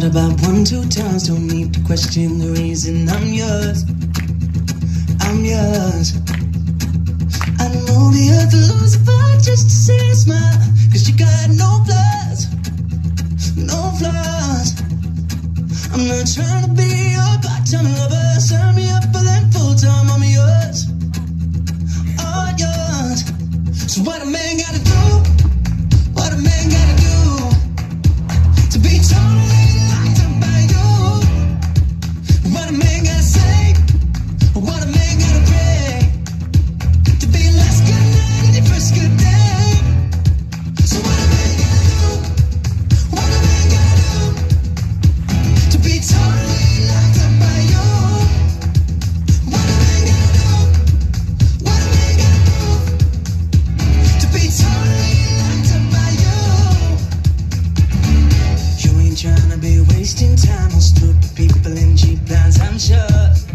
about 1, 2 times. Don't need to question the reason I'm yours. I'm yours. I know the earth will lose a fight just to see a smile. Cause you got no flaws, no flaws. I'm not trying to be your part-time lover. Sign me up for that full-time. I'm yours, all yours. So what a man gotta do, what a man gotta do to be totally locked up by you. What a man gotta say, what a man gotta pray to be last good night and your first good day. So what a man gotta do, what a man gotta do to be totally locked up by you. What a man gotta do, what a man gotta do to be totally locked up by you. You ain't trying to be wasting time on stupid people in cheap plans, I'm sure.